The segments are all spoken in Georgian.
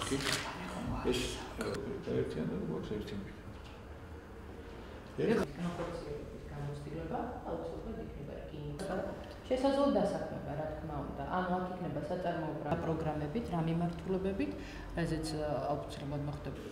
ეს ერთიანად გვაქვს ერთი შესაძლოა დასაქმება, რა თქმა უნდა. ანუ აქ იქნება საწარმოო პროგრამებით, რა მიმართულებებით, რაზეც აუცილებლად მოხდება.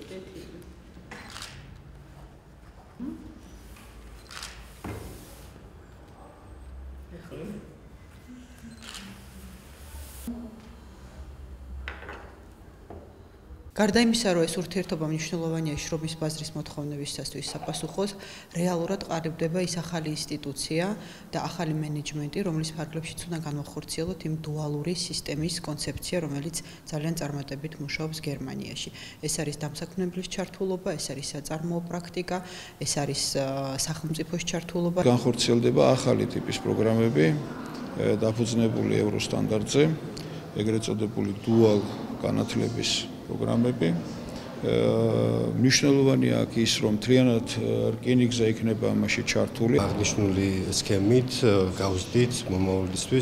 გარდა იმისა, რომ ეს ურთიერთობა მნიშვნელოვანია შრომის ბაზრის მოთხოვნებისათვის საპასუხოდ, რეალურად ყალიბდება ის ახალი ინსტიტუცია და ახალი მენეჯმენტი, რომლის ფარგლებშიც უნდა განვახორციელოთ იმ დუალური სისტემის კონცეფცია, რომელიც ძალიან წარმატებით მუშაობს გერმანიაში. ეს არის დამსაქმნელის ჩართულობა, ეს არის საწარმოო პრაქტიკა, ეს არის სახელმწიფოს ჩართულობა. განხორციელდება ახალი ტიპის პროგრამები, დაფუძნებული ევროსტანდარტზე, ეგრეთ წოდებული dual განათლების პროგრამები. მნიშვნელოვანია აქ ის, რომ მთლიანად რკინიგზა იქნება ამაში ჩართული. აღნიშნული სქემით გავზრდით მომავლისთვის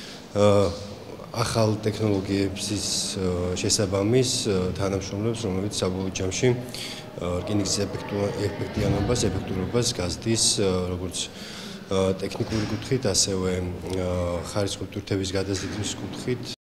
ახალ ტექნოლოგიების შესაბამის თანამშრომლებს, რომლებიც საბოლოო ჯამში რკინიგზის ეფექტიანობას, ეფექტურობას გაზრდის როგორც ტექნიკური კუთხით, ასევე ხარისხობრივი თვისების გადაზიდვის კუთხით.